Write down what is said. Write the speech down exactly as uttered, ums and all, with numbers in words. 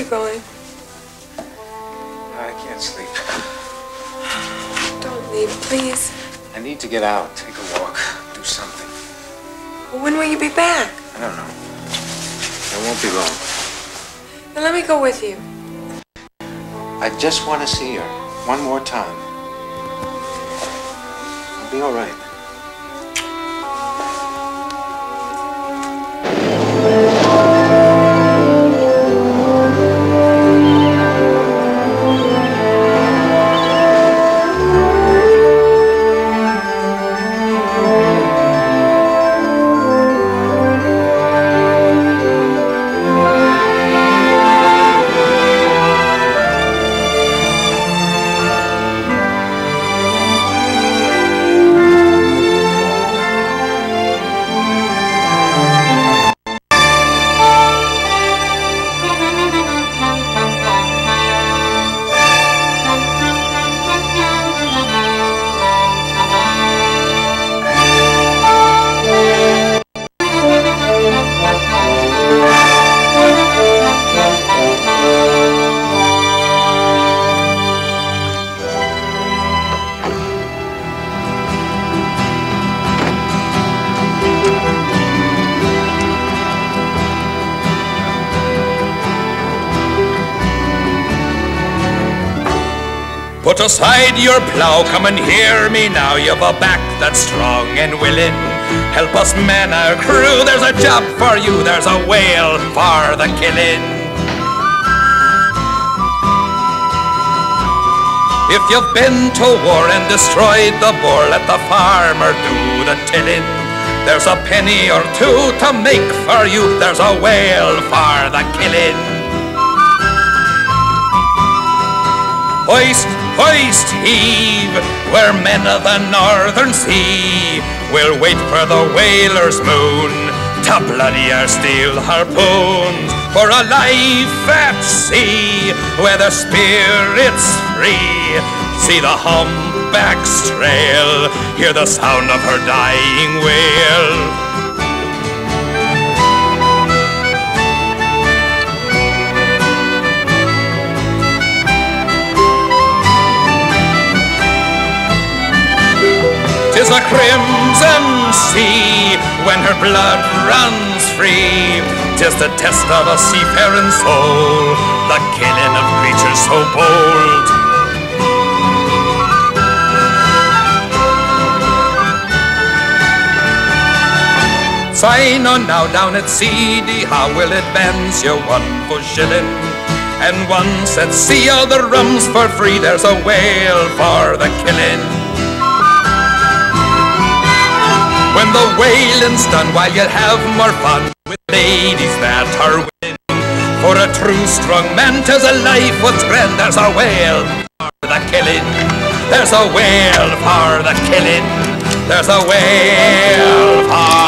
you going? I can't sleep. Don't leave, please. I need to get out, take a walk, do something. Well, when will you be back? I don't know. I won't be long. Then let me go with you. I just want to see her one more time. I'll be all right. Put aside your plough, come and hear me now. You've a back that's strong and willing. Help us man our crew, there's a job for you, there's a whale for the killing. If you've been to war and destroyed the boar, let the farmer do the tilling. There's a penny or two to make for you, there's a whale for the killing. Hoist, hoist, heave, we're men of the northern sea. We'll wait for the whaler's moon to bloody our steel harpoons for a life at sea where the spirit's free. See the humpback's trail, hear the sound of her dying wail. 'Tis a crimson sea when her blood runs free. 'Tis the test of a seafaring soul, the killing of creatures so bold. Sign on now down at sea, how will advance your one for shilling. And once at sea all the rum's for free, there's a whale for the killing. When the whaling's done, while you'll have more fun with ladies that are winning. For a true strong man, 'tis a life what's grand. There's a whale for the killing. There's a whale for the killing. There's a whale for